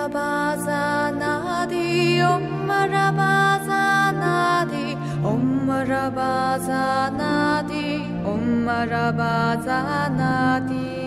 Marabazanadi, Om Marabazanadi, Om Marabazanadi, Om Marabazanadi。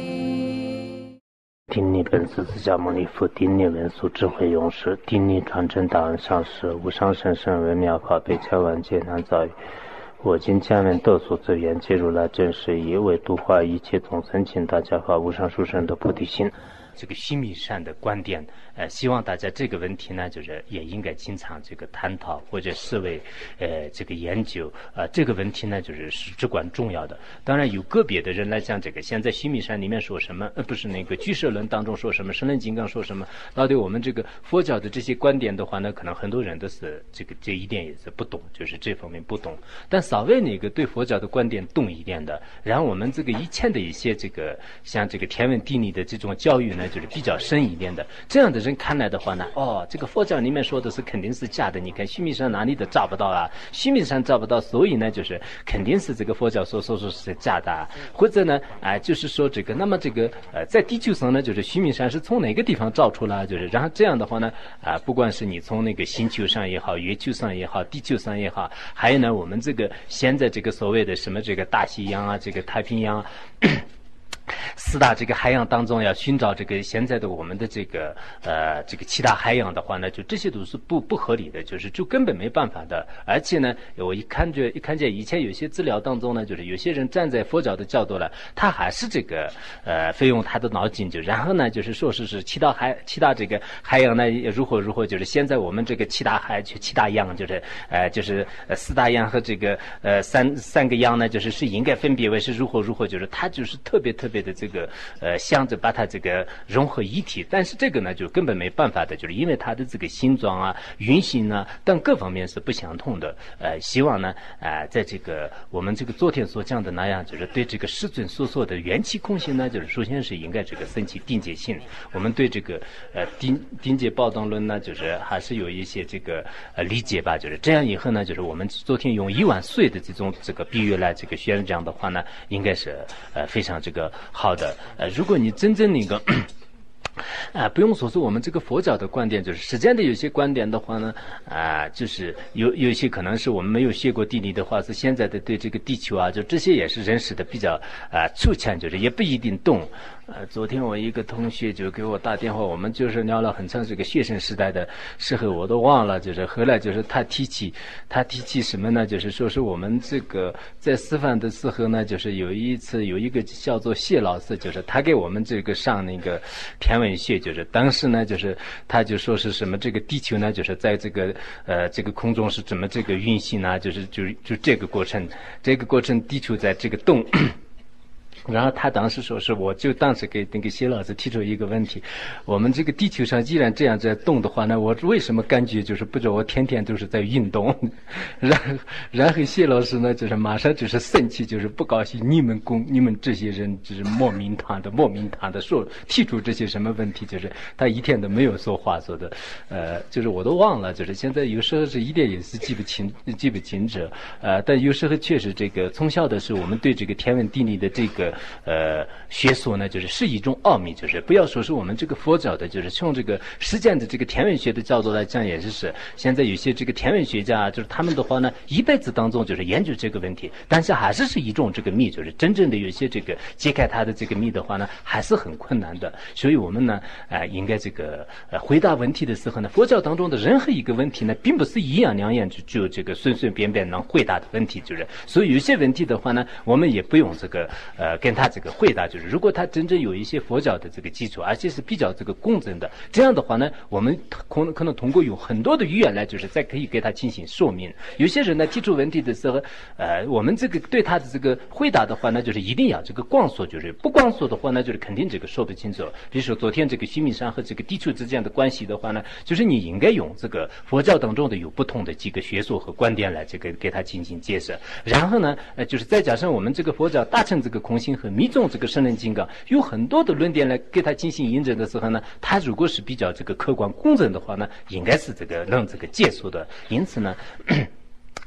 丁尼本师释迦牟尼佛，丁尼文殊智慧勇士，丁尼传真大恩上师，无上甚深微妙法，被千万劫难遭遇。我今见闻得所之缘，皆如来真实义，为度化一切众生，请大家发无上殊胜的菩提心。这个须弥山的观点，希望大家这个问题呢，就是也应该经常这个探讨或者视为这个研究这个问题呢，就是至关重要的。当然有个别的人来讲，这个现在须弥山里面说什么，不是那个俱舍论当中说什么，声闻金刚说什么，到底我们这个佛教的这些观点的话呢，可能很多人都是这一点也是不懂，就是这方面不懂。但稍微那个对佛教的观点懂一点的，然后我们这个以前的一些这个像这个天文地理的这种教育呢，就是比较深一点的，这样的人看来的话呢，这个佛教里面说的是肯定是假的，你看须弥山哪里都找不到啊，须弥山找不到，所以呢就是肯定是这个佛教说是假的，或者呢就是说这个，那么这个在地球上呢，就是须弥山是从哪个地方造出来，就是然后这样的话呢不管是你从那个星球上也好，月球上也好，地球上也好，还有呢我们这个现在这个所谓的什么这个大西洋啊，这个太平洋四大这个海洋当中要寻找这个现在的我们的这个其他海洋的话呢，就这些都是不合理的，就根本没办法的。而且呢，我一看见以前有些资料当中呢，就是有些人站在佛教的角度了，他还是这个费用他的脑筋，就然后呢就是说是其他这个海洋呢如何，就是现在我们这个七大洋就是四大洋和这个三个洋呢，是应该分别为是如何，就是他就是特别的这个想着把它这个融合一体，但是这个呢就根本没办法的，就是因为它的这个形状啊、运行啊等各方面是不相同的。希望呢在这个我们这个昨天所讲的那样，就是对这个世尊所说的缘起空性呢，就是首先是应该这个升起定解性。我们对这个定解宝藏论呢，就是还是有一些这个理解吧，就是这样以后呢，就是我们昨天用1万岁的这个比喻来这个宣讲的话呢，应该是非常这个好的。如果你真正那个不用说是我们这个佛教的观点，就是实践的有些观点的话呢，就是有一些可能是我们没有学过地理的话，是现在的对这个地球啊，就这些也是认识的比较粗浅，就是也不一定懂。昨天我一个同学就给我打电话，我们就是聊了很长这个学生时代的时候，我都忘了，就是后来就是他提起什么呢？就是说是我们这个在师范的时候呢，就是有一次有一个叫做谢老师，就是他给我们这个上那个天文学，就是当时呢就是他就说是什么这个地球呢，就是在这个空中是怎么这个运行啊，就这个过程地球在这个动。然后他当时说是，我就当时给那个谢老师提出一个问题，我们这个地球上既然这样在动的话呢，我为什么感觉就是不知道我天天都是在运动？然后谢老师呢就是马上就是生气，就是不高兴，你们这些人就是莫名堂的说提出这些什么问题，就是他一天都没有说话说的，就是我都忘了，就是现在有时候是一点也是记不清楚，但有时候确实这个从小的时候我们对这个天文地理的这个学说呢，是一种奥秘，就是不要说是我们这个佛教的，就是从这个实践的这个天文学的角度来讲，也是现在有些这个天文学家，就是他们的话呢，一辈子当中就是研究这个问题，但是还是一种这个谜，就是真正的有些这个揭开它的这个谜的话呢，还是很困难的。所以我们呢，应该这个回答问题的时候呢，佛教当中的任何一个问题呢，并不是一样两样就这个随便能回答的问题，就是所以有些问题的话呢，我们也不用这个跟他这个回答，就是如果他真正有一些佛教的这个基础，而且是比较这个公正的，这样的话呢，我们可能通过有很多的语言来，就是再可以给他进行说明。有些人呢提出问题的时候，我们这个对他的这个回答的话呢，就是一定要这个光说，就是不光说的话呢，就是肯定这个说不清楚。比如说昨天这个须弥山和这个地球之间的关系的话呢，就是你应该用这个佛教当中的有不同的几个学说和观点来这个给他进行解释。然后呢，就是再加上我们这个佛教大乘这个空性和密宗这个圣人金刚有很多的论点来给他进行印证的时候呢，他如果是比较这个客观公正的话呢，应该是这个能这个接受的。因此呢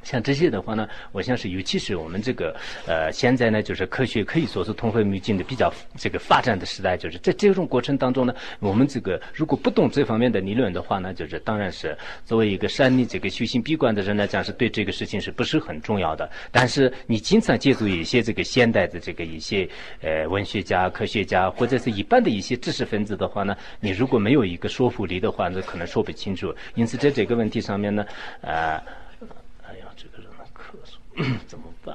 像这些的话呢，我想是尤其是我们这个现在呢，就是科学可以说是通飞迷进的比较这个发展的时代，就是在这种过程当中呢，我们这个如果不懂这方面的理论的话呢，就是当然是作为一个山里这个修行闭关的人来讲，是对这个事情是不是很重要的？但是你经常接触一些这个现代的这个一些文学家、科学家或者是一般的一些知识分子的话呢，你如果没有一个说服力的话，那可能说不清楚。因此在这个问题上面呢，这个人咳嗽怎么办？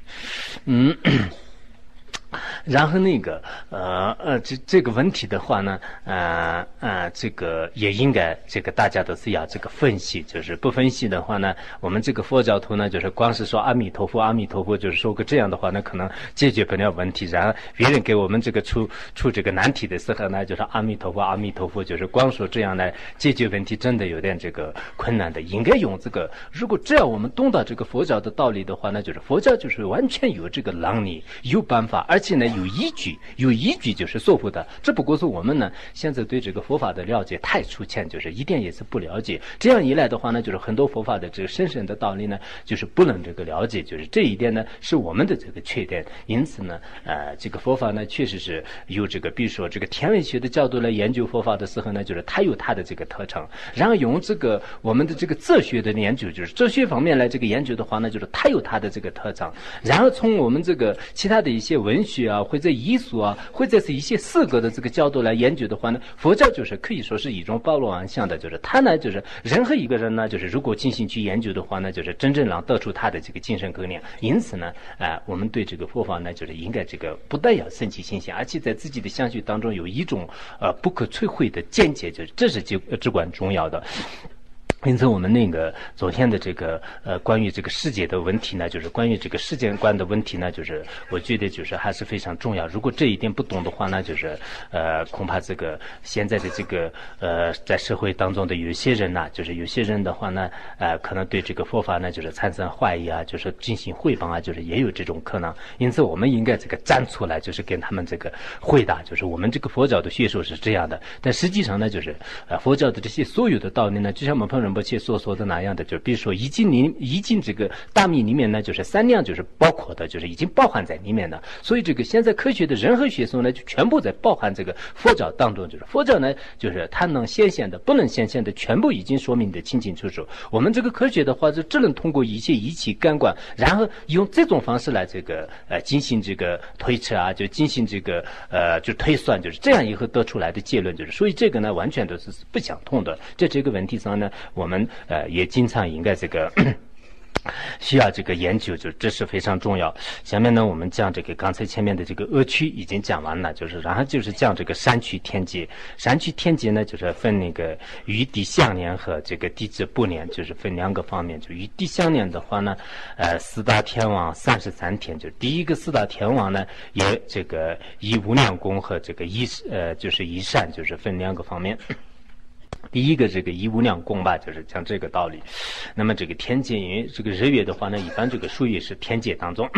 然后那个这个问题的话呢，这个也应该这个大家都是要这个分析，就是不分析的话呢，我们这个佛教徒呢，就是光是说阿弥陀佛，阿弥陀佛，就是说个这样的话呢，可能解决不了问题。然后别人给我们这个出这个难题的时候呢，就是阿弥陀佛，阿弥陀佛，就是光说这样来解决问题，真的有点这个困难的。应该用这个，如果只要我们懂到这个佛教的道理的话呢，就是佛教就是完全有这个能力，有办法，而且呢有依据就是说服的。只不过是我们呢现在对这个佛法的了解太粗浅，就是一点也是不了解。这样一来的话呢，就是很多佛法的这个深深的道理呢，就是不能这个了解，就是这一点呢是我们的这个缺点。因此呢，这个佛法呢确实是有这个，比如说这个天文学的角度来研究佛法的时候呢，就是它有它的这个特长。然后用这个我们的这个哲学的研究，就是哲学方面来这个研究的话呢，就是它有它的这个特长。然后从我们这个其他的一些文学啊，或者艺术啊，或者是一些四个的这个角度来研究的话呢，佛教就是可以说是一种包罗万象的，就是它呢，就是任何一个人呢，就是如果进行去研究的话呢，就是真正能得出他的这个精神概念。因此呢，我们对这个佛法呢，就是应该这个不但要升起信心，而且在自己的相续当中有一种不可摧毁的见解，就是这是至关重要的。因此我们那个昨天的这个关于这个世界的问题呢，就是关于这个世界观的问题呢，就是我觉得就是还是非常重要。如果这一点不懂的话呢，就是恐怕这个现在的这个在社会当中的有些人呢，就是有些人的话呢，可能对这个佛法呢就是产生怀疑啊，就是进行诽谤啊，就是也有这种可能。因此我们应该这个站出来，就是跟他们这个回答，就是我们这个佛教的学说是这样的，但实际上呢，就是佛教的这些所有的道理呢，就像我们彭仁波切所说的那样的，就比如说易经这个大密里面呢，就是三量就是包括的，就是已经包含在里面的。所以这个现在科学的任何学说呢，就全部在包含这个佛教当中，就是佛教呢，就是它能显现的、不能显现的，全部已经说明的清清楚楚。我们这个科学的话，就只能通过一些仪器感官，然后用这种方式来这个进行这个推测啊，就进行这个就推算，就是这样以后得出来的结论，就是所以这个呢，完全都是不相通的。在这个问题上呢，我们也经常应该这个需要这个研究，就这是非常重要。下面呢，我们讲这个刚才前面的这个恶趣已经讲完了，就是然后就是讲这个三趣天界。三趣天界呢，就是分那个于地相念和这个地质不念，就是分两个方面。就于地相念的话呢，四大天王33天，就第一个四大天王呢，也这个以无量功和这个就是以善，就是分两个方面。第一个这个以无量功吧，就是讲这个道理。那么这个天界，因为这个日月的话呢，一般这个属于是天界当中。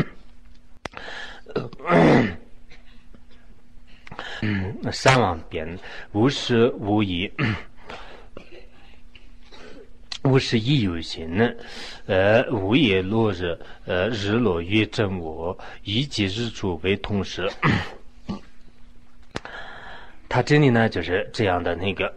三王边无实无义，无是亦有形呢，无也落日，日落月正我，以及日出为同时。他这里呢就是这样的那个。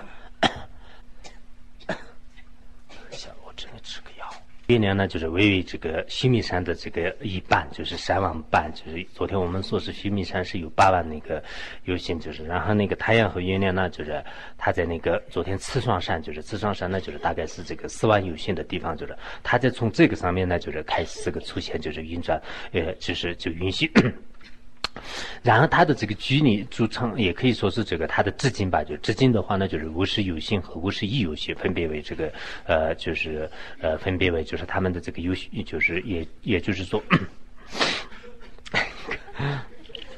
月亮呢，就是位于这个须弥山的这个一半，就是3万半，就是昨天我们说是须弥山是有8万那个有形，就是然后那个太阳和月亮呢，就是它在那个昨天刺双山，就是刺双山呢，就是大概是这个4万有形的地方，就是它在从这个上面呢，就是开始这个出现，就是运转，就允许。然后它的这个距离组成也可以说是这个它的至今吧，就至今的话呢，就是无实有形和无实亦有形分别为这个分别为就是他们的这个有就是也就是说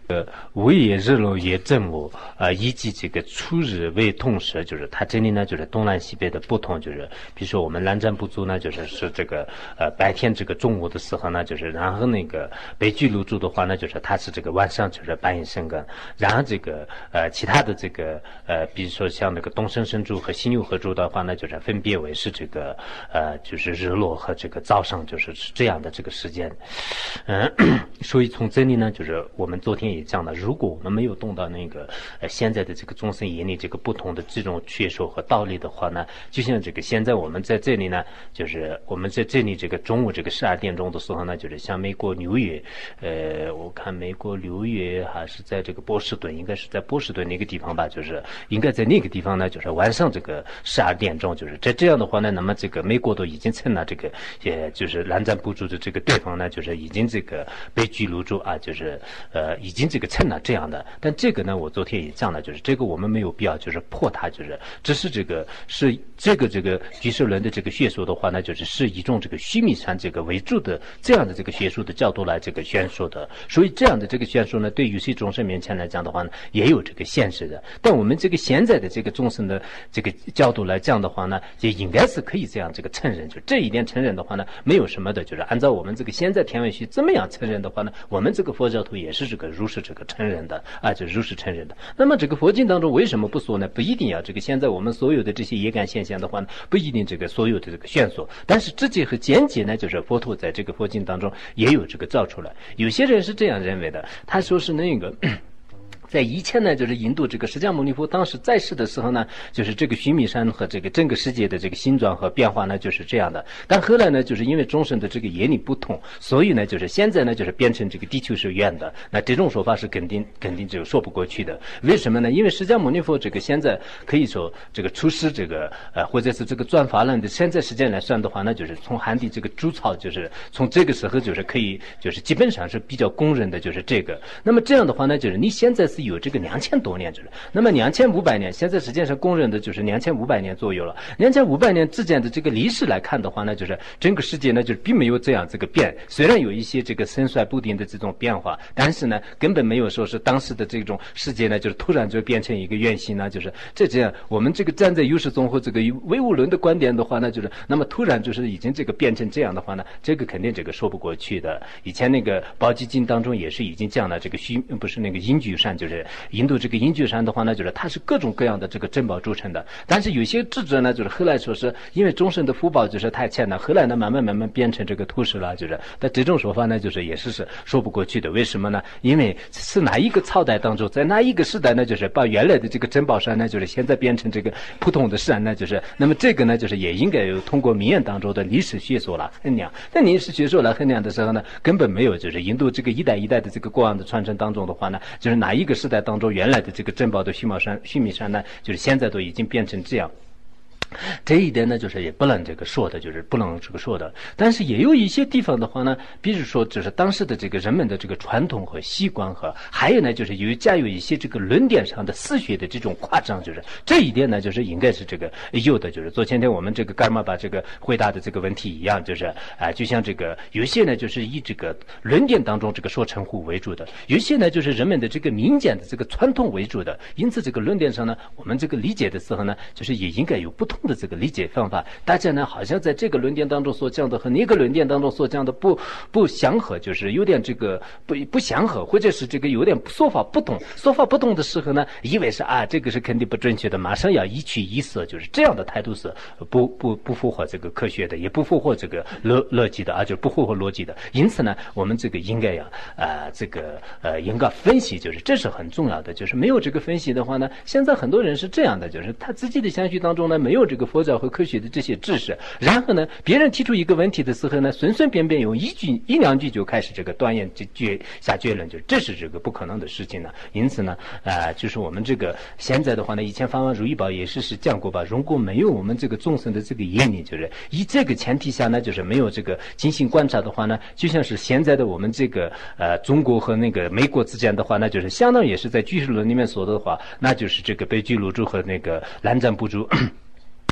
午夜日落夜正午以及这个初日为同时，就是它这里呢就是东南西北的不同，就是比如说我们南瞻部族呢就是这个白天这个中午的时候呢，就是然后那个北俱泸州的话呢，就是它是这个晚上就是半夜深更，然后这个其他的这个比如说像那个东胜神州和西牛贺州的话呢，就是分别为是这个就是日落和这个早上就是这样的这个时间，所以从这里呢，就是我们昨天也讲了，如果我们没有动到那个现在的这个众生眼里这个不同的这种学说和道理的话呢，就像这个现在我们在这里呢，就是我们在这里这个中午这个12点钟的时候呢，就是像美国纽约，我看美国纽约还是在这个波士顿，应该是在波士顿那个地方吧，就是应该在那个地方呢，就是晚上这个12点钟，就是这样的话呢，那么这个美国都已经成了这个就是南瞻部族的这个地方呢，就是已经这个北俱泸州啊，就是已经这个成了这样的。但这个呢，我昨天也讲了，就是这个我们没有必要就是破它，就是只是这个是这个居士论的这个学说的话呢，就是以一种这个须弥山这个为主的这样的这个学术的角度来这个宣说的。所以这样的这个宣说呢，对有些众生面前来讲的话呢，也有这个现实的。但我们这个现在的这个众生的这个角度来讲的话呢，也应该是可以这样这个承认，就这一点承认的话呢，没有什么的，就是按照我们这个现在天文学这么样承认的话呢，我们这个佛教徒也是这个如是这个承认的啊，就如是承认的。那么这个佛经当中为什么不说呢？不一定要这个现在我们所有的这些业感现象的话呢，不一定这个所有的这个线索，但是直接和间接呢，就是佛陀在这个佛经当中也有这个造出来。有些人是这样认为的，他说是那个在以前呢，就是印度这个释迦牟尼佛当时在世的时候呢，就是这个须弥山和这个整个世界的这个形状和变化呢，就是这样的。但后来呢，就是因为众生的这个业力不同，所以呢，就是现在呢，就是变成这个地球是圆的。那这种说法是肯定这个说不过去的。为什么呢？因为释迦牟尼佛这个现在可以说这个出世这个或者是这个转法轮的现在时间来算的话，那就是从汉地这个主草，就是从这个时候就是可以就是基本上是比较公认的，就是这个。那么这样的话呢，就是你现在是有这个2000多年，就是那么2500年，现在实际上公认的就是2500年左右了。2500年之间的这个历史来看的话呢，就是整个世界呢，就是并没有这样这个变，虽然有一些这个盛衰不定的这种变化，但是呢，根本没有说是当时的这种世界呢，就是突然就变成一个原型呢，就是这样。我们这个站在优势综合这个唯物论的观点的话呢，就是那么突然就是已经这个变成这样的话呢，这个肯定这个说不过去的。以前那个宝积经当中也是已经讲了，这个不是那个阴居山，就是印度这个阴居山的话呢，就是它是各种各样的这个珍宝铸成的。但是有些智者呢，就是后来说是因为众生的福报就是太浅了，后来呢慢慢变成这个土石了，就是但这种说法呢，就是也是说不过去的。为什么呢？因为是哪一个朝代当中，在哪一个时代呢，就是把原来的这个珍宝山呢，就是现在变成这个普通的山呢，就是那么这个呢，就是也应该有通过民间当中的历史学说来衡量。那历史学说来衡量的时候呢，根本没有就是印度这个一代一代的这个过往的传承当中的话呢，就是哪一个时代当中原来的这个珍宝的须弥山呢，就是现在都已经变成这样。这一点呢，就是也不能这个说的，就是不能这个说的。但是也有一些地方的话呢，比如说就是当时的这个人们的这个传统和习惯和，还有呢就是加有一些这个论点上的思学的这种夸张，就是这一点呢，就是应该是这个有的。就是昨天我们这个干嘛把这个回答的这个问题一样，就是就像这个有些呢就是以这个论点当中这个说称呼为主的，有些呢就是人们的这个民间的这个传统为主的。因此这个论点上呢，我们这个理解的时候呢，就是也应该有不同的这个理解方法。大家呢好像在这个论点当中所讲的和那个论点当中所讲的不相合，就是有点这个不相合，或者是这个有点说法不同的时候呢，以为是这个是肯定不准确的，马上要一取一色，就是这样的态度是不符合这个科学的，也不符合这个逻辑的就是不符合逻辑的。因此呢，我们这个应该要应该分析，就是这是很重要的。就是没有这个分析的话呢，现在很多人是这样的，就是他自己的相续当中呢没有这个佛教和科学的这些知识，然后呢别人提出一个问题的时候呢，随便用一两句就开始这个断言下结论，就这是这个不可能的事情呢。因此呢就是我们这个现在的话呢，以前法王如意宝也是讲过吧，如果没有我们这个众生的这个业力，就是以这个前提下呢，就是没有这个精心观察的话呢，就像是现在的我们这个中国和那个美国之间的话，那就是相当也是在居士论里面说的话，那就是这个北俱泸州和那个南瞻部族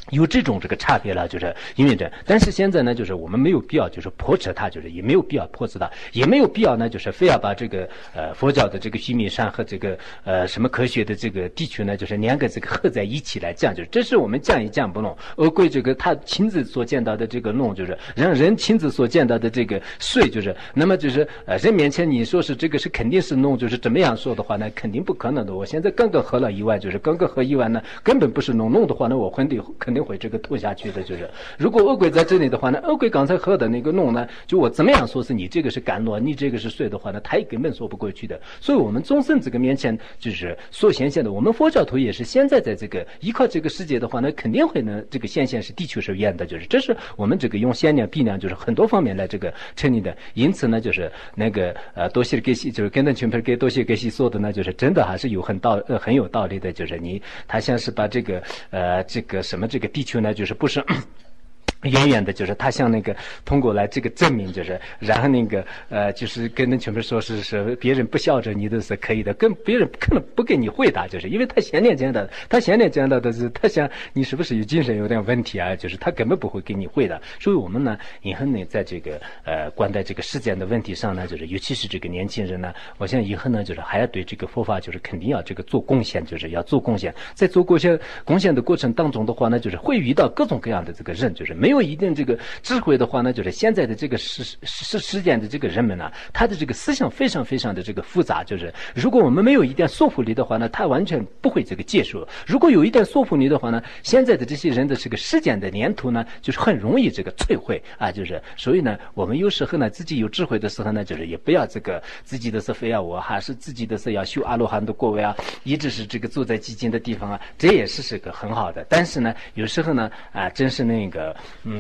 有这种这个差别了，就是因为这，但是现在呢，就是我们没有必要就是驳斥它，就是也没有必要驳斥它，也没有必要呢，就是非要把这个佛教的这个须弥山和这个什么科学的这个地区呢，就是两个这个合在一起来讲，就是这是我们讲也讲不拢。俄国这个他亲自所见到的这个弄，就是让人亲自所见到的这个税，就是那么就是人面前你说是这个是肯定是弄，就是怎么样说的话呢，肯定不可能的。我现在刚刚喝了1万，就是刚刚喝1万呢，根本不是弄的话呢，我肯定会这个吐下去的。就是如果恶鬼在这里的话呢，恶鬼刚才喝的那个弄呢，就我怎么样说是你这个是甘露，你这个是水的话呢，他也根本说不过去的。所以我们众生这个面前就是所显现的，我们佛教徒也是现在在这个依靠这个世界的话呢，肯定会呢这个显现是的确是圆的，就是这是我们这个用限量比量，就是很多方面来这个成立的。因此呢，就是那个多些给西，就是跟着全盘给多些给西说的呢，就是真的还是有很有道理的，就是他像是把这个这个什么这个地球呢，就是不是远远的，就是他像那个通过来这个证明，就是然后那个就是跟人全部说是别人不笑着你的是可以的，跟别人可能不给你回答，就是因为他先念讲的，他是他想你是不是有精神有点问题啊，就是他根本不会给你回答。所以我们呢以后呢在这个关在这个时间的问题上呢，就是尤其是这个年轻人呢，我想以后呢就是还要对这个佛法就是肯定要这个做贡献，就是要做贡献。在做贡献的过程当中的话呢，就是会遇到各种各样的这个人，就是没有一定这个智慧的话呢，就是现在的这个时间的这个人们呢，他的这个思想非常非常的这个复杂，就是如果我们没有一点说服力的话呢，他完全不会这个接受。如果有一点说服力的话呢，现在的这些人的这个时间的年头呢，就是很容易这个摧毁啊，就是所以呢，我们有时候呢自己有智慧的时候呢，就是也不要这个自己的是非要我还是自己的是要修阿罗汉的果位啊，一直是这个坐在寂静的地方啊，这也是个很好的。但是呢，有时候呢真是那个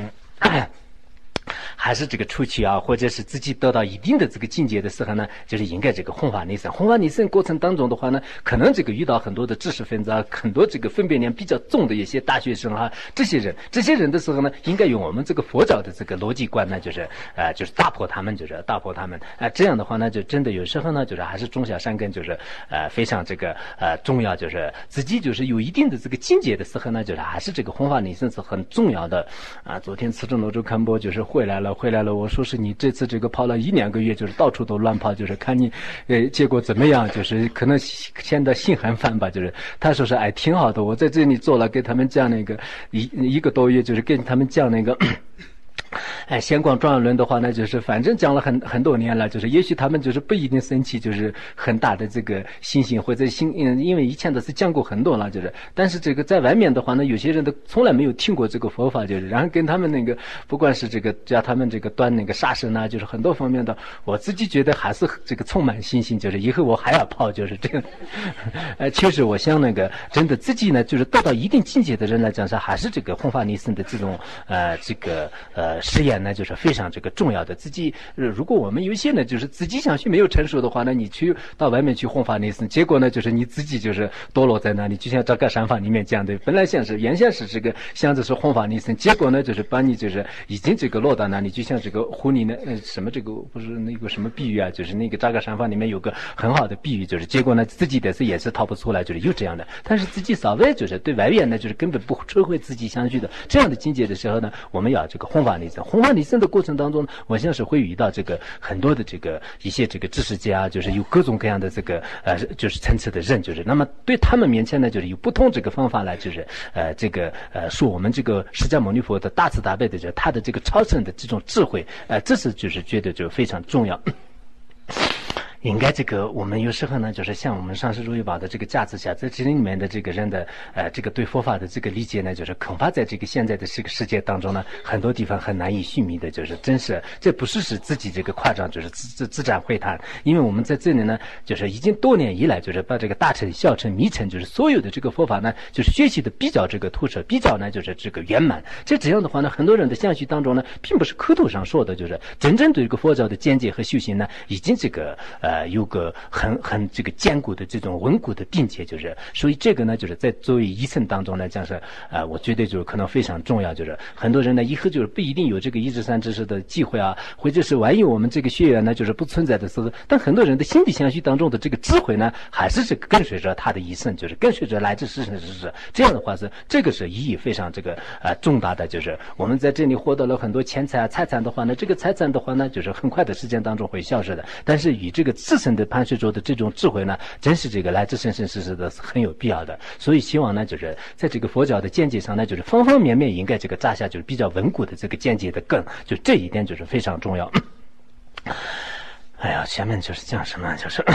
还是这个出去啊，或者是自己得到一定的这个境界的时候呢，就是应该这个弘法利生。弘法利生过程当中的话呢，可能这个遇到很多的知识分子啊，很多这个分辨量比较重的一些大学生啊，这些人的时候呢，应该用我们这个佛教的这个逻辑观呢，就是大破他们，这样的话呢，就真的有时候呢，就是还是种下善根，就是非常这个重要，就是自己就是有一定的这个境界的时候呢，就是还是这个弘法利生是很重要的啊。昨天慈州罗州看播就是回来了，我说是你这次这个跑了1-2个月，就是到处都乱跑，就是看你结果怎么样，就是可能现在心很烦吧，就是他说是挺好的，我在这里做了给他们讲那个一个多月，就是跟他们讲那个显光庄严论的话呢，就是反正讲了很多年了，就是也许他们就是不一定生气，就是很大的这个信心或者因为以前都是讲过很多了，就是但是这个在外面的话呢，有些人都从来没有听过这个佛法，就是然后跟他们那个不管是这个叫他们这个端那个杀生啊，就是很多方面的，我自己觉得还是这个充满信心，就是以后我还要跑，就是这样。确实我想那个真的自己呢，就是达到一定境界的人来讲是还是这个弘法利生的这种实验呢，就是非常这个重要的。自己如果我们有些呢，就是自己想去没有成熟的话呢，你去到外面去弘法利生，结果呢就是你自己就是堕落在那里，就像这个山法里面讲的，本来原先是这个想着是弘法利生，结果呢就是把你就是已经这个落到那里，就像这个狐狸呢什么这个不是那个什么比喻啊，就是那个扎克山法里面有个很好的比喻，就是结果呢自己的是也是逃不出来，就是有这样的。但是自己稍微就是对外面呢就是根本不摧毁自己相续的这样的境界的时候呢，我们要这个弘法利生。弘法利生的过程当中，我想是会遇到这个很多的这个一些这个知识家，就是有各种各样的这个就是层次的人，就是那么对他们面前呢，就是有不同这个方法来，就是说我们这个释迦牟尼佛的大慈大悲的他的这个超胜的这种智慧，这是就是觉得就非常重要。应该这个我们有时候呢，就是像我们上师如意宝的这个架子下，在这里面的这个人的这个对佛法的这个理解呢，就是恐怕在这个现在的这个世界当中呢，很多地方很难以寻觅的，就是真是这不是自己这个夸张，就是自赞会谈。因为我们在这里呢，就是已经多年以来，就是把这个大乘、小乘、密乘，就是所有的这个佛法呢，就是学习的比较这个透彻，比较呢就是这个圆满。这样的话呢，很多人的相续当中呢，并不是口头上说的，就是真正对这个佛教的见解和修行呢，已经这个有个很这个坚固的这种稳固的定结，就是所以这个呢就是在作为医生当中呢，讲是我觉得就是可能非常重要，就是很多人呢以后就是不一定有这个1至3知识的机会啊，或者是万一我们这个血缘呢就是不存在的时候，但很多人的心理相续当中的这个智慧呢，还是这个跟随着他的一生，就是跟随着来自世生之事。这样的话是这个是意义非常这个重大的，就是我们在这里获得了很多钱财啊财产的话呢，这个财产的话呢，就是很快的时间当中会消失的。但是与这个自身的盘旋中的这种智慧呢，真是这个来自生生世世的很有必要的。所以希望呢，就是在这个佛教的见解上呢，就是方方面面应该这个扎下就是比较稳固的这个见解的根，就这一点就是非常重要。哎呀，下面就是讲什么，就是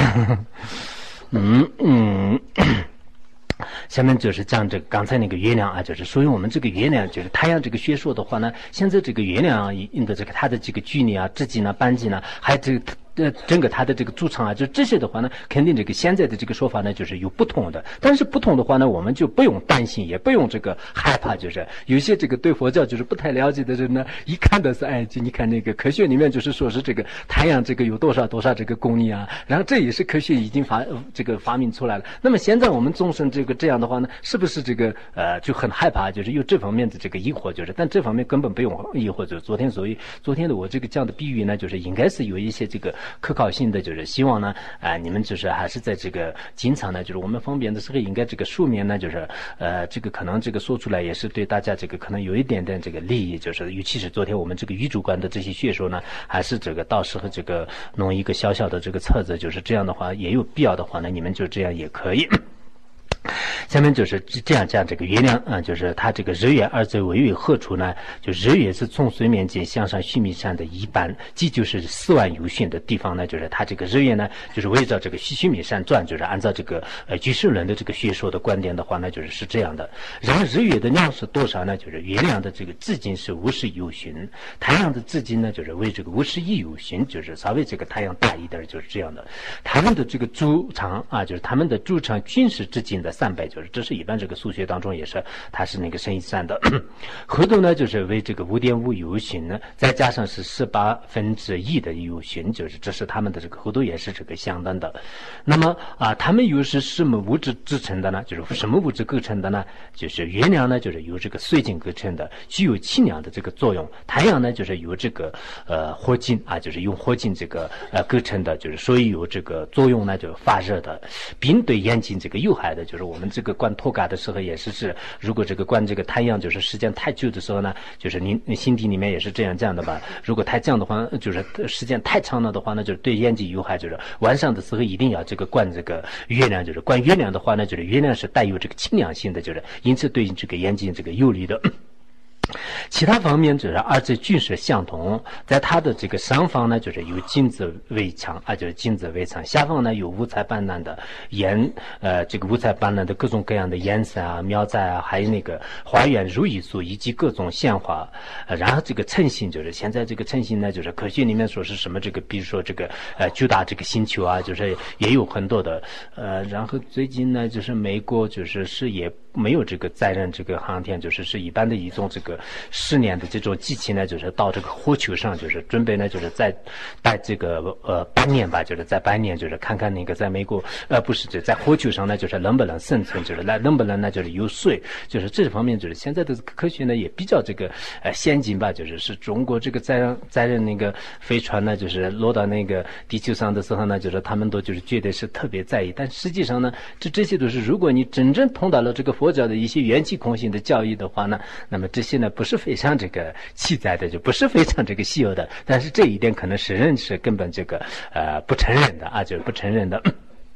下面就是讲这个刚才那个月亮啊，就是所以我们这个月亮就是太阳这个学说的话呢，现在这个月亮的这个它的这个距离啊、直径啊、半径啊，还有这个整个它的这个主场啊，就这些的话呢，肯定这个现在的这个说法呢，就是有不同的。但是不同的话呢，我们就不用担心，也不用这个害怕。就是有些这个对佛教就是不太了解的人呢，一看的是就你看那个科学里面就是说是这个太阳这个有多少这个公里啊，然后这也是科学已经发明出来了。那么现在我们众生这样的话呢，是不是这个就很害怕，就是有这方面的这个疑惑，就是但这方面根本不用疑惑。就是昨天的我这个这样的比喻呢，就是应该是有一些这个可靠性的，就是希望呢你们就是还是在这个经常呢，就是我们方便的时候应该这个书面呢，就是这个可能这个说出来也是对大家这个可能有一点点这个利益，就是尤其是昨天我们这个宇宙观的这些学说呢，还是这个到时候这个弄一个小小的这个册子，就是这样的话也有必要的话呢，你们就这样也可以。下面就是这样讲这个月亮啊，就是它这个日月二则位于何处呢？就日月是从水面间向上须弥山的一半，即就是4万由旬的地方呢，就是它这个日月呢，就是围绕这个须弥山转，就是按照这个居士论的这个学说的观点的话呢，就是这样的。然后日月的量是多少呢？就是月亮的这个直径是50由旬，太阳的直径呢就是为这个51由旬，就是稍微这个太阳大一点，就是这样的。他们的这个主场啊，就是他们的主场均是直径的300，就是这是一般这个数学当中也是，它是那个乘以3的。厚度呢就是为这个5.5由旬呢，再加上是1/18的由旬，就是这是他们的这个厚度也是这个相当的。那么他们又是什么物质制成的呢？就是什么物质构成的呢？就是月亮呢就是由这个水晶构成的，具有清凉的这个作用。太阳呢就是由这个火晶啊，就是用火晶这个构成的，就是所以有这个作用呢就发热的，并对眼睛这个有害的。就是我们这个观托嘎的时候也是如果这个观这个太阳就是时间太久的时候呢，就是你心底里面也是这样的吧。如果太降的话，就是时间太长了的话呢，就是对眼睛有害。就是晚上的时候一定要这个观这个月亮，就是观月亮的话呢，就是月亮是带有这个清凉性的，就是因此对这个眼睛这个有利的。其他方面就是二者均是相同，在它的这个上方呢，就是有金子围墙啊，就是金子围墙；下方呢有五彩斑斓的这个五彩斑斓的各种各样的颜色啊、苗栽啊，还有那个花园如意树以及各种鲜花。然后这个称星就是现在这个称星呢，就是科学里面说是什么这个，比如说这个巨大这个星球啊，就是也有很多的然后最近呢，就是美国就是也没有这个载人这个航天，就是一般的一种这个10年的这种机器呢，就是到这个火球上，就是准备呢，就是在这个半年吧，就是在半年，就是看看那个在美国不是在火球上呢，就是能不能生存，就是能不能呢，就是有水，就是这方面就是现在的科学呢也比较这个先进吧，就是中国这个载人那个飞船呢，就是落到那个地球上的时候呢，就是他们都就是觉得是特别在意，但实际上呢，这些都是如果你真正碰到了这个佛教的一些缘起空性的教义的话呢，那么这些呢不是非常这个奇在的，就不是非常这个稀有的，但是这一点可能是人是根本这个不承认的啊，就是不承认的。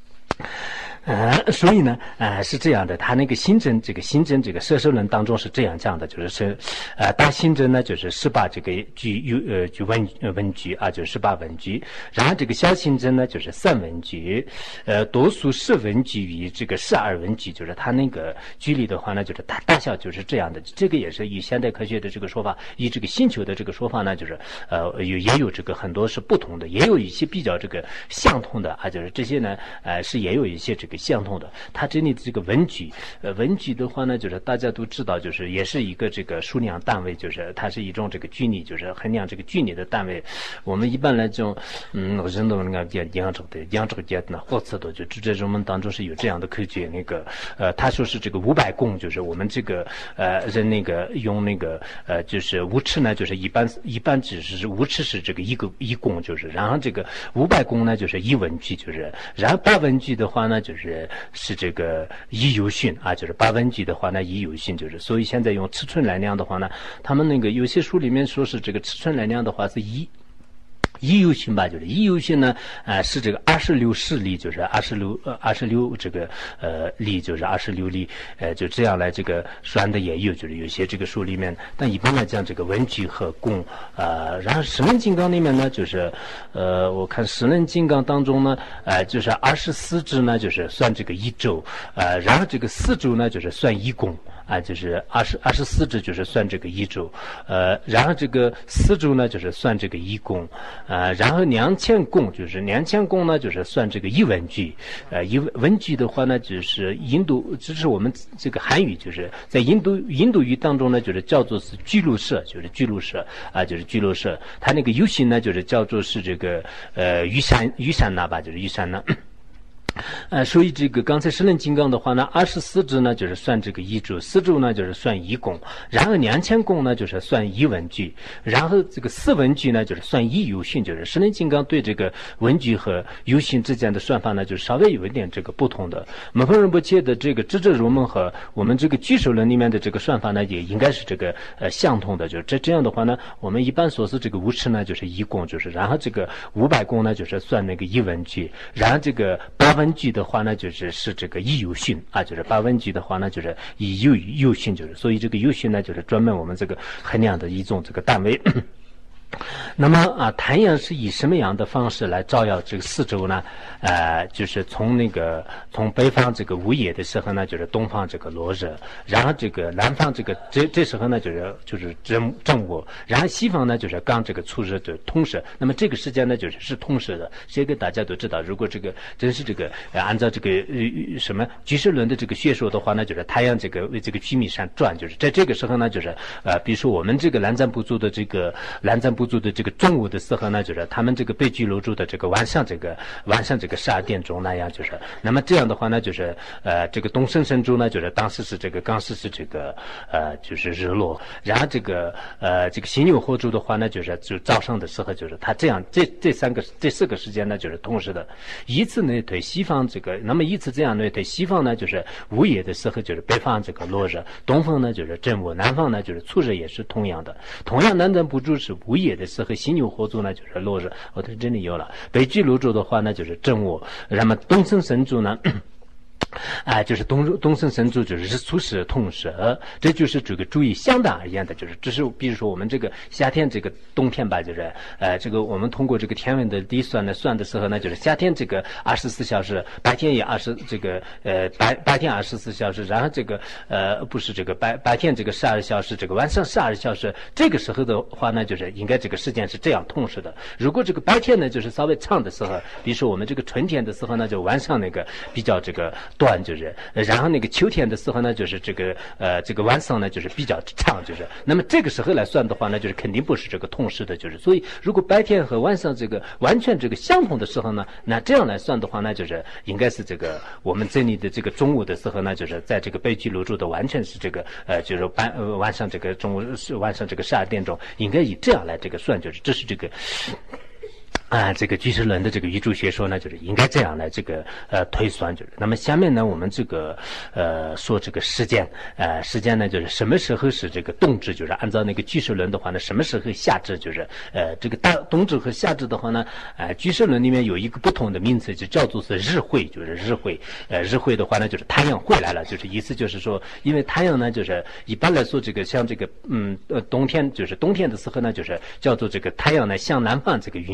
所以呢，是这样的，他那个新增这个摄受论当中是这样讲的，就是大新增呢就是18这个句文句啊，就是18文句，然后这个小新增呢就是3文句，多数10文句与这个12文句，就是他那个距离的话呢，就是大小就是这样的，这个也是以现代科学的这个说法，以这个星球的这个说法呢，就是也有这个很多是不同的，也有一些比较这个相同的啊，就是这些呢是也有一些这个个相同的。它这里的这个文具，文具的话呢，就是大家都知道，就是也是一个这个数量单位，就是它是一种这个距离，就是衡量这个距离的单位。我们一般来讲，人都那个扬州的呢，或者的就这我们当中是有这样的科学，那个他说是这个500公，就是我们这个人那个用那个就是无尺呢，就是一般只是无尺是这个一公，就是然后这个500公呢就是1文具，就是然后8文具的话呢就是这个1有训啊，就是8文具的话呢1有训，就是所以现在用尺寸来量的话呢，他们那个有些书里面说是这个尺寸来量的话是1有训吧，就是1有训呢，是这个26视力，就是26这个力，就是26力，就这样来这个算的也有，就是有些这个书里面，但一般来讲这个文具和公，然后十轮金刚里面呢，就是我看十轮金刚当中呢，就是24支呢，就是算这个1周，然后这个4周呢，就是算1公。就是24支就是算这个1周，然后这个4周呢就是算这个1公，然后2000公就是2000公呢就是算这个1文具，文具的话呢就是这是我们这个韩语，就是在印度语当中呢就是叫做是居鲁舍，就是居鲁舍就是居鲁舍，它那个有形呢就是叫做是这个雨伞呐吧，就是雨伞呐。所以这个刚才十轮金刚的话呢，24支呢就是算这个1周，4周呢就是算1公，然后2000公呢就是算1文具，然后这个4文具呢就是算1有训，就是十轮金刚对这个文具和有训之间的算法呢就稍微有一点这个不同的。门峰仁波切的这个智者入门和我们这个俱舍论里面的这个算法呢也应该是这个相同的，就是这样的话呢，我们一般说是这个无尺呢就是1公，就是然后这个500公呢就是算那个1文具，然后这个8文具的话呢就是这个1有训就是8文具的话呢就是以有训，就是所以这个有训呢就是专门我们这个衡量的一种这个单位。那么太阳是以什么样的方式来照耀这个4周呢？就是从北方这个午夜的时候呢，就是东方这个落日，然后这个南方这个这时候呢就是正午，然后西方呢就是刚这个初日的通时。那么这个时间呢就是通时的，这个大家都知道。如果这个真是这个按照这个什么居士论的这个学说的话呢，就是太阳这个为这个须弥山转，就是在这个时候呢就是比如说我们这个南瞻部族的这个中午的时候呢，就是他们这个北俱泸州的这个晚上这个12点钟那样，就是那么这样的话呢，就是这个东胜神州呢，就是当时是这个刚是这个就是日落，然后这个新牛火州的话呢，就早上的时候，就是它这样这4个时间呢，就是同时的。依次呢对西方这个，那么依次这样呢对西方呢，就是午夜的时候就是北方这个落日，东方呢就是正午，南方呢就是初日，也是同样的。同样南瞻部族是午夜的时候，新牛火族呢就是落日，它这里有了。北俱泸州的话呢就是正午，那么东胜神州呢就是东胜神州就是日出时同时，这就是这个注意相当而言的，就是这是比如说我们这个夏天这个冬天吧，就是这个我们通过这个天文的历算呢算的时候呢，就是夏天这个24小时，白天也这个白天24小时，然后这个不是这个白天这个12小时，这个晚上12小时，这个时候的话呢，就是应该这个时间是这样同时的。如果这个白天呢就是稍微长的时候，比如说我们这个春天的时候呢，就晚上那个比较这个短，就是然后那个秋天的时候呢，就是这个晚上呢就是比较长，就是那么这个时候来算的话呢，就是肯定不是这个同时的，就是所以如果白天和晚上这个完全这个相同的时候呢，那这样来算的话呢，就是应该是这个我们这里的这个中午的时候呢，就是在这个北俱泸州的完全是这个就是晚上这个中午是晚上这个12点钟，应该以这样来这个算，就是这是这个这个居士论的这个宇宙学说呢，就是应该这样来这个推算，就是那么下面呢，我们这个说这个时间呢，就是什么时候是这个冬至，就是按照那个居士论的话呢，什么时候夏至，就是这个冬至和夏至的话呢，居士论里面有一个不同的名词，就叫做是日会，就是日会。日会的话呢，就是太阳回来了，就是意思就是说，因为太阳呢，就是一般来说这个像这个冬天，就是冬天的时候呢，就是叫做这个太阳呢向南方这个运行，就是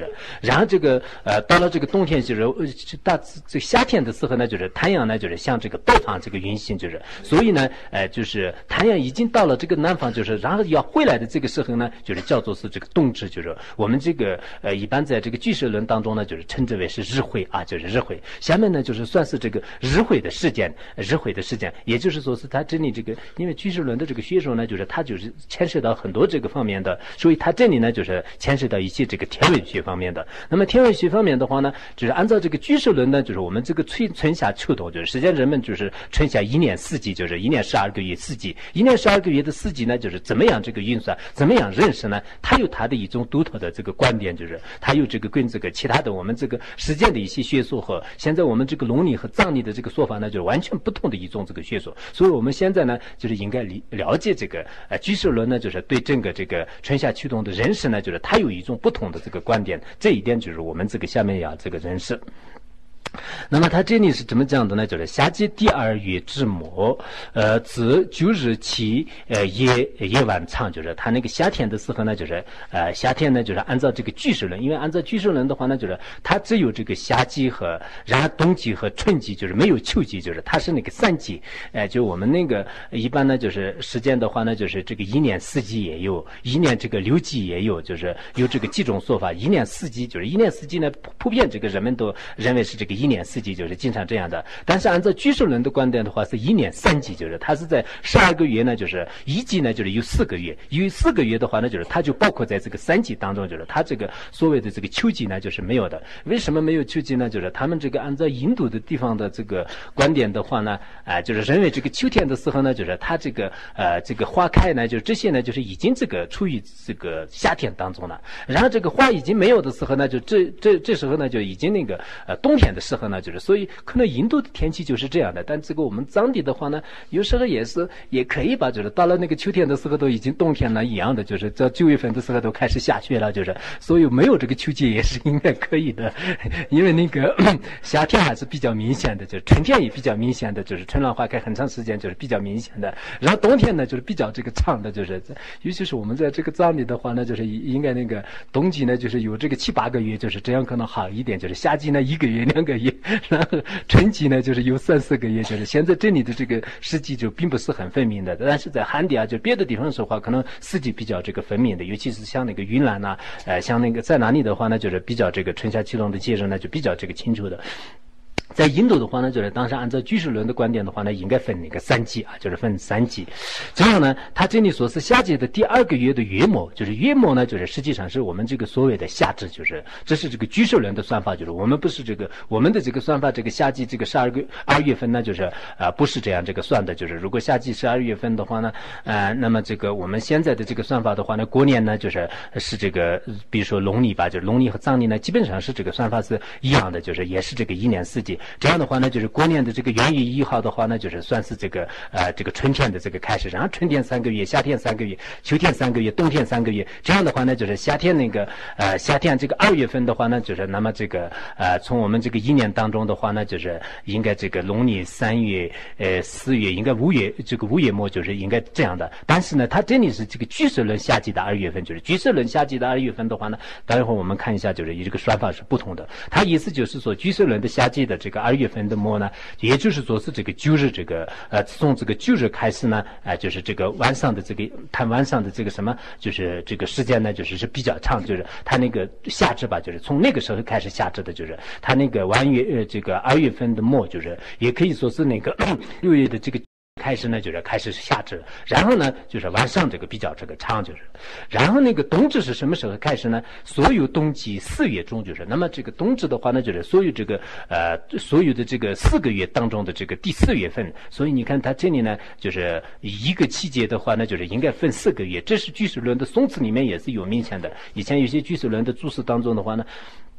是。然后这个到了这个冬天就是这夏天的时候呢，就是太阳呢就是向这个北方这个运行，就是所以呢就是太阳已经到了这个南方，就是然后要回来的这个时候呢，就是叫做是这个冬至，就是我们这个一般在这个巨石轮当中呢，就是称之为是日晷啊，就是日晷。下面呢就是算是这个日晷的时间，也就是说是它这里这个，因为巨石轮的这个学说呢，就是它就是牵涉到很多这个方面的，所以它这里呢就是牵涉到一些这个天文学方面的。那么天文学方面的话呢，就是按照这个巨石轮呢，就是我们这个春夏秋冬，就是实际上人们就是春夏一年四季，就是一年12个月四季，一年12个月的四季呢，就是怎么样这个运算，怎么样认识呢？它有它的一种独特的这个观点，就是它有这个跟这个其他的我们这个实践的一些学说和现在我们这个农历和藏历的这个说法呢，就是完全不同的一种这个学说。所以我们现在呢，就是应该了解这个巨石轮呢，就是对整个这个春夏秋冬的认识呢，就是它有一种不同的这个观点，这一点就是我们这个下面要这个认识。那么他这里是怎么讲的呢？就是夏季第2月之末，自9日起，夜晚长，就是他那个夏天的时候呢，就是夏天呢就是按照这个巨石轮，因为按照巨石轮的话呢，就是它只有这个夏季和然后冬季和春季，就是没有秋季，就是它是那个3季，就我们那个一般呢就是时间的话呢，就是这个1年4季也有，1年这个6季也有，就是有这个几种说法。1年4季就是1年4季呢，普遍这个人们都认为是这个1年4季，就是经常这样的。但是按照巨石轮的观点的话，是1年3季，就是它是在12个月呢，就是一季呢就是有4个月，有4个月的话呢，就是它就包括在这个3季当中，就是它这个所谓的这个秋季呢就是没有的。为什么没有秋季呢？就是他们这个按照印度的地方的这个观点的话呢，就是认为这个秋天的时候呢，就是它这个这个花开呢，就是这些呢就是已经这个处于这个夏天当中了。然后这个花已经没有的时候呢，就这时候呢就已经那个冬天的时候呢，就是所以可能印度的天气就是这样的。但这个我们藏地的话呢，有时候也可以吧，就是到了那个秋天的时候都已经冬天了一样的，就是在9月份的时候都开始下雪了，就是所以没有这个秋季也是应该可以的。因为那个夏天还是比较明显的，就是春天也比较明显的，就是春暖花开很长时间就是比较明显的。然后冬天呢就是比较这个长的，就是尤其是我们在这个藏地的话呢，就是应该那个冬季呢就是有这个7、8个月，就是这样可能好一点，就是夏季呢1个月2个月，然后春季呢就是有3、4个月，就是现在这里的这个时季就并不是很分明的。但是在汉地啊，就别的地方说话，可能四季比较这个分明的，尤其是像那个云南呐，像那个在哪里的话呢，就是比较这个春夏秋冬的节日呢，就比较这个清楚的。在印度的话呢，就是当时按照巨石轮的观点的话呢，应该分那个3季啊，就是分3季。这样呢，他这里说是夏季的第2个月的月末，就是月末呢，就是实际上是我们这个所谓的夏至，就是这是这个巨石轮的算法，就是我们不是这个我们的这个算法，这个夏季这个2月份呢，就是不是这样这个算的，就是如果夏季12月份的话呢，那么这个我们现在的这个算法的话呢，过年呢是这个比如说农历吧，就是农历和藏历呢，基本上是这个算法是一样的，就是也是这个1年4季。这样的话呢，就是过年的这个元月1号的话呢，就是算是这个这个春天的这个开始，然后春天3个月，夏天3个月，秋天3个月，冬天3个月。这样的话呢，就是夏天那个夏天这个2月份的话呢，就是那么这个从我们这个1年当中的话呢，就是应该这个农历3月4月，应该5月这个5月末就是应该这样的。但是呢，它这里是这个巨石轮夏季的2月份，就是巨石轮夏季的2月份的话呢，待会儿我们看一下，就是这个算法是不同的。它意思就是说，巨石轮的夏季的这个2月份的末呢，也就是说是这个9日这个从这个9日开始呢，就是这个晚上的这个它晚上的这个什么，就是这个时间呢，就是比较长，就是它那个夏至吧，就是从那个时候开始夏至的，就是它那个这个2月份的末，就是也可以说是那个6月的这个开始呢，就是开始夏至，然后呢就是晚上这个比较这个长，就是然后那个冬至是什么时候开始呢？所有冬季4月中，就是那么这个冬至的话呢，就是所有这个所有的这个4个月当中的这个第4月份，所以你看它这里呢，就是一个季节的话呢，就是应该分4个月，这是巨石轮的宋词里面也是有明显的。以前有些巨石轮的注释当中的话呢，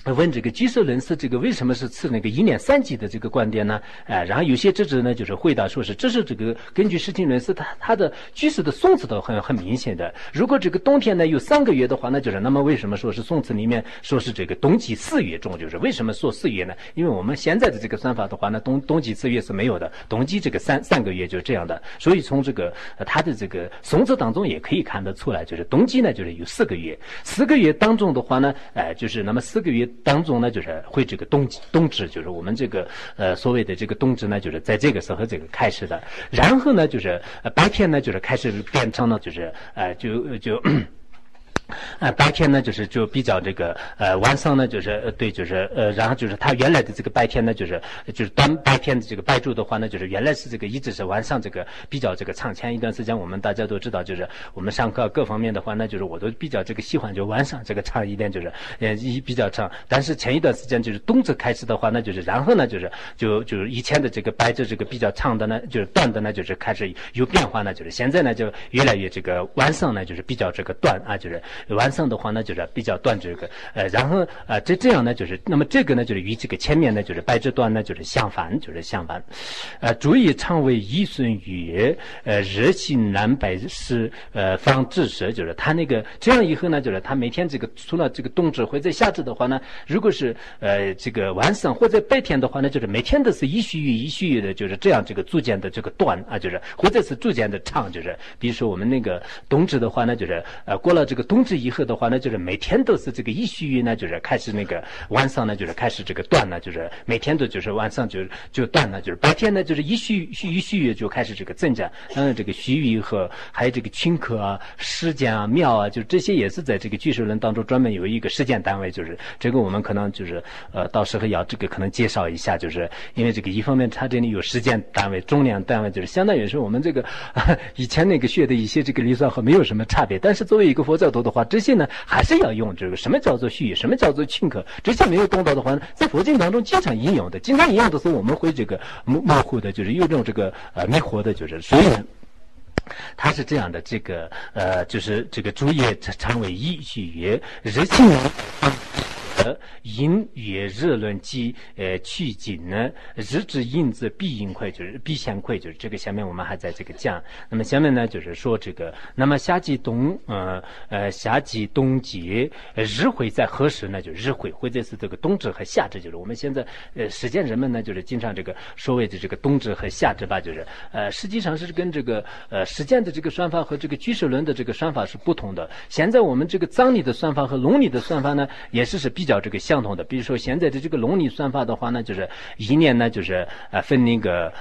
问这个居士论师这个为什么是持那个1年3季的这个观点呢？然后有些智者呢就是回答说是这是这个根据释经论师他的居士的宋词都很明显的。如果这个冬天呢有3个月的话，那就是那么为什么说是宋词里面说是这个冬季4月中，就是为什么说4月呢？因为我们现在的这个算法的话呢，冬季4月是没有的，冬季这个三个月就是这样的。所以从这个他的这个宋词当中也可以看得出来，就是冬季呢就是有4个月，4个月当中的话呢，就是那么4个月当中呢，就是会这个冬至，就是我们这个所谓的这个冬至呢，就是在这个时候这个开始的。然后呢，就是白天呢，就是开始变成了就是白天呢就比较这个晚上呢就是对就是然后就是他原来的这个白天呢就是当白天的这个白昼的话呢，就是原来是这个一直是晚上这个比较这个长。前一段时间我们大家都知道，就是我们上课各方面的话呢，就是我都比较这个喜欢就晚上这个长一点，就是比较长。但是前一段时间就是冬至开始的话呢，就是然后呢就是以前的这个白昼这个比较长的呢，就是短的呢就是开始有变化呢，就是现在呢就越来越这个晚上呢就是比较这个短啊，就是晚上的话呢就是比较短这个然后这样呢就是那么这个呢就是与这个前面呢就是白至短呢就是相反主以常为一孙月日行南北是方至时，就是他那个这样以后呢，就是他每天这个除了这个冬至或者夏至的话呢，如果是这个晚上或者白天的话呢，就是每天都是一须臾的，就是这样这个逐渐的这个短啊，就是或者是逐渐的长，就是比如说我们那个冬至的话呢，就是过了这个冬至以后的话呢，就是每天都是这个一须臾呢，就是开始那个晚上呢，就是开始这个断呢，就是每天都就是晚上就断了，就是白天呢就是一须臾就开始这个增加。当然这个须臾和还有这个群刻啊、时间啊、秒啊，就这些也是在这个居士论当中专门有一个时间单位，就是这个我们可能就是到时候要这个可能介绍一下，就是因为这个一方面它这里有时间单位、重量单位，就是相当于是我们这个以前那个学的一些这个离算和没有什么差别，但是作为一个佛教徒的话，这些呢还是要用这个什么叫做须臾，什么叫做群刻，这些没有动到的话，在佛经当中经常引用的，经常引用的时候我们会这个模糊的，就是有种这个迷惑的，就是所以呢。它是这样的，这个就是这个主业常为一须臾，日行阴月日论及去景呢，日之阴字必阴亏，就是必先亏，就是这个下面我们还在这个讲。那么下面呢就是说这个，那么夏季冬季日会在何时呢？就日会或者是这个冬至和夏至，就是我们现在实践人们呢就是经常这个所谓的这个冬至和夏至吧，就是实际上是跟这个实践的这个算法和这个居士论的这个算法是不同的。现在我们这个藏历的算法和农历的算法呢也是比较这个相同的。比如说现在的这个农历算法的话呢，就是一年呢就是分那个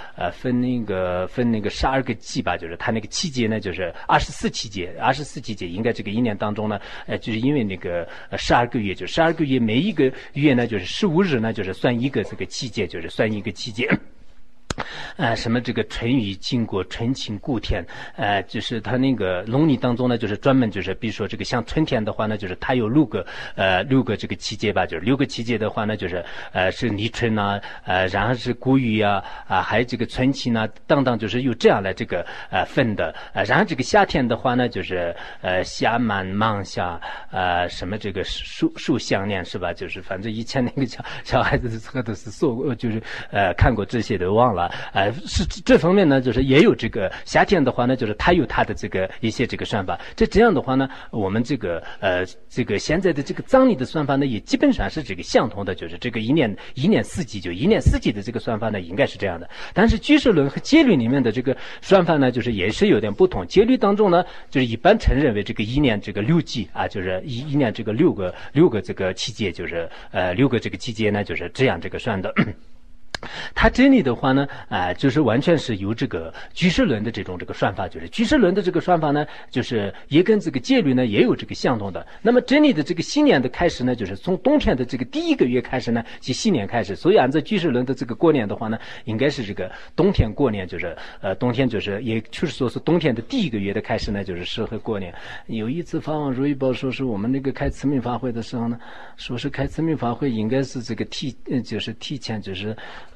12个季吧，就是它那个期节呢就是24期节应该这个一年当中呢就是因为那个12个月，就12个月每一个月呢就是15日呢就是算一个这个期节，就是算一个期节。什么这个春雨经过春晴故天，就是它那个农历当中呢，就是专门就是比如说这个像春天的话呢，就是它有六个这个期节吧，就是6个期节的话呢，就是是立春啊，然后是谷雨啊，还有这个春晴啊等等，就是有这样来这个分的。然后这个夏天的话呢，就是夏满芒夏什么这个树相念是吧？就是反正以前那个小孩子的这个都是就是看过这些都忘了。是这方面呢，就是也有这个夏天的话呢，就是它有它的这个一些这个算法。这样的话呢，我们这个现在的这个藏历的算法呢，也基本上是这个相同的，就是这个一年四季，就一年四季的这个算法呢，应该是这样的。但是居士论和戒律里面的这个算法呢，就是也是有点不同。戒律当中呢，就是一般承认为这个一年这个6季啊，就是一年这个六个这个期节，就是6个这个期节呢，就是这样这个算的。它这里的话呢，就是完全是由这个居士论的这种这个算法，就是居士论的这个算法呢，就是也跟这个戒律呢也有这个相同的。那么这里的这个新年的开始呢，就是从冬天的这个第1个月开始呢，即新年开始。所以按照居士论的这个过年的话呢，应该是这个冬天过年，就是冬天就是也就是说是冬天的第1个月的开始呢，就是适合过年。有一次法王如意报说是我们那个开慈明法会的时候呢，说是开慈明法会应该是这个提前就是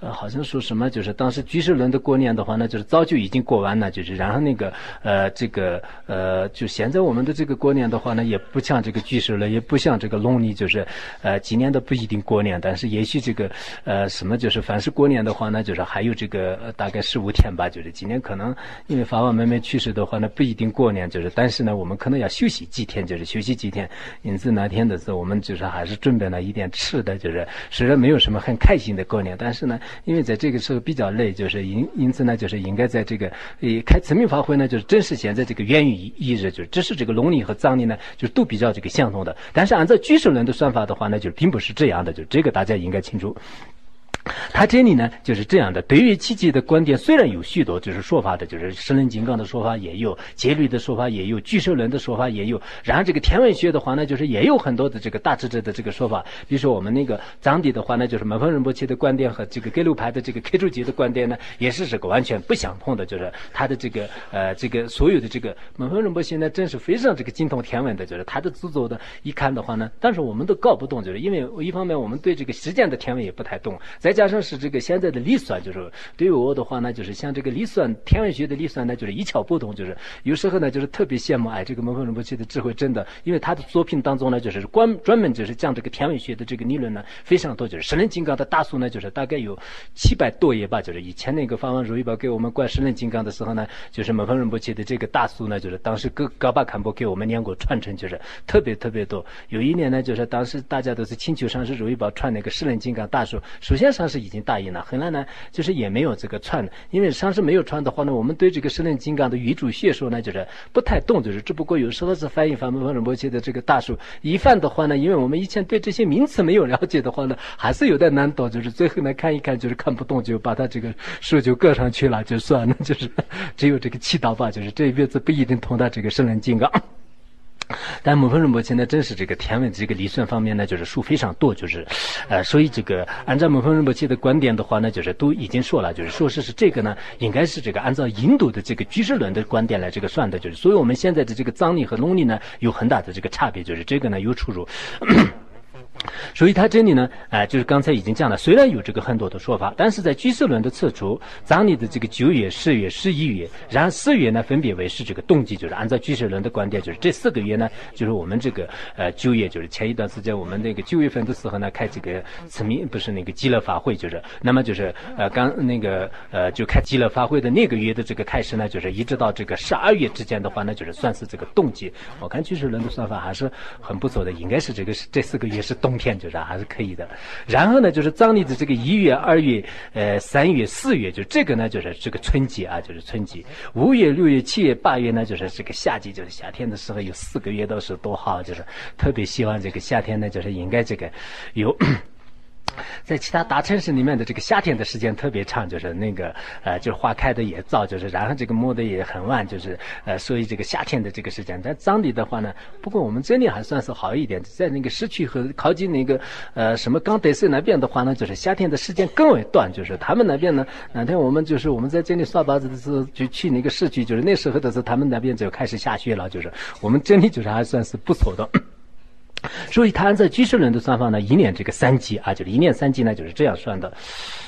好像说什么就是当时居士论的过年的话呢，就是早就已经过完了，就是然后那个就现在我们的这个过年的话呢，也不像这个居士论，也不像这个农历，就是今年的不一定过年，但是也许这个什么就是凡是过年的话呢，就是还有这个大概15天吧，就是今年可能因为法王妹妹去世的话呢，不一定过年，就是但是呢我们可能要休息几天，就是休息几天，因此那天的时候我们就是还是准备了一点吃的，就是虽然没有什么很开心的过年，但是呢因为在这个时候比较累，就是因此呢就是应该在这个开慈明法会呢，就是正是现在这个元月1日，就是这是这个农历和藏历呢就都比较这个相同的，但是按照居士论的算法的话呢，就并不是这样的，就这个大家应该清楚。他这里呢就是这样的，对于七节的观点虽然有许多就是说法的，就是神论金刚的说法也有，戒律的说法也有，居士论的说法也有，然后这个天文学的话呢，就是也有很多的这个大智者的这个说法，比如说我们那个藏地的话呢，就是门峰仁波切的观点和这个格鲁派的这个 K 主节的观点呢，也是这个完全不相同的，就是他的这个所有的这个门峰仁波切呢，真是非常这个精通天文的，就是他的著作的一看的话呢，但是我们都搞不懂，就是因为一方面我们对这个时间的天文也不太懂，再加上是这个现在的历算，就是对于我的话呢，就是像这个历算天文学的历算呢，就是一窍不通，就是有时候呢就是特别羡慕这个门峰仁波切的智慧，真的，因为他的作品当中呢，就是专门就是讲这个天文学的这个理论呢非常多，就是神论金刚的大书呢，就是大概有700多页吧，就是以前那个法王如意宝给我们灌神论金刚的时候呢，就是门峰仁波切的这个大书呢，就是当时高巴堪波给我们念过传承，就是特别特别多。有一年呢，就是当时大家都是请求上师如意宝传那个神论金刚大书，首先上师已经答应了，后来呢就是也没有这个传，因为上师没有传的话呢，我们对这个神论金刚的语主学说呢就是不太懂，就是只不过有时候是翻译法门峰仁波切的这个大书，一翻的话呢，因为我们以前对这些名词没有了解的话呢，还是有点难懂，就是最后呢看一看就是看不懂，就把他这个书就搁上去了，就算了，就是只有这个祈祷吧，就是这一辈子不一定通到这个神论金刚。但门峰仁波切呢，真是这个天文这个理算方面呢，就是书非常多，就是所以这个按照门峰仁波切的观点的话呢，就是都已经说了，就是说是这个呢，应该是这个按照印度的这个居士论的观点来这个算的，就是所以我们现在的这个藏历和农历呢有很大的这个差别，就是这个呢有出入。所以他这里呢，就是刚才已经讲了，虽然有这个很多的说法，但是在居士论的次出，藏历的这个9月、10月、11月，然后4月呢，分别为是这个冬季，就是按照居士论的观点，就是这4个月呢，就是我们这个9月，就是前一段时间我们那个9月份的时候呢，开这个慈明不是那个极乐法会，就是那么就是就开极乐法会的那个月的这个开始呢，就是一直到这个12月之间的话呢，就是算是这个冬季。我看居士论的算法还是很不错的，应该是这4个月是冬天，就是还是可以的。然后呢，就是藏历的这个1月、2月、3月、4月，就这个呢，就是这个春季啊，就是春季。5月、6月、7月、8月呢，就是这个夏季，就是夏天的时候有4个月都是多好，就是特别希望这个夏天呢，就是应该这个有。在其他大城市里面的这个夏天的时间特别长，就是那个就是花开的也早，就是然后这个摸的也很晚，就是所以这个夏天的这个时间，在藏历的话呢，不过我们这里还算是好一点，在那个市区和靠近那个什么冈德市那边的话呢，就是夏天的时间更为短，就是他们那边呢，那天我们在这里刷包子的时候就去那个市区，就是那时候的时候他们那边就开始下雪了，就是我们这里就是还算是不错的。所以他按照居士论的算法呢，1年这个3季啊，就是1年3季呢就是这样算的。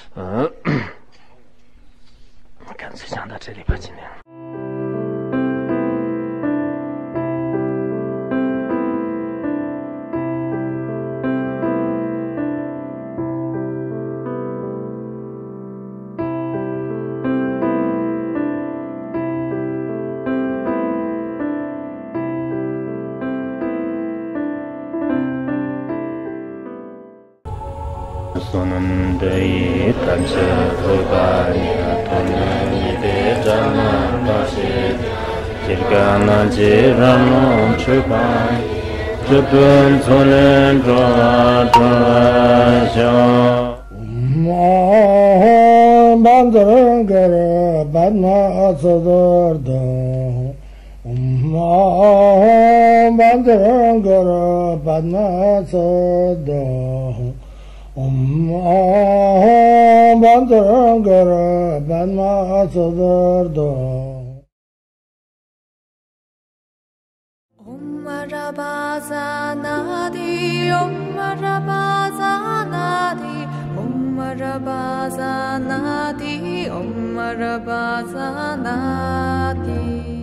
干脆讲到这里吧，今天。Sonandai Tancha Rupanya Tonani De Jana Basi Jirgana Jirano Chupai Chupun Sonen Droa Droa Sha Bandangara Badna Asadarda Bandangara Badna Asadarda Bandangara Badna Asadarda Marabazanadi, Om Marabazanadi, Om Marabazanati, Om Marabazanati.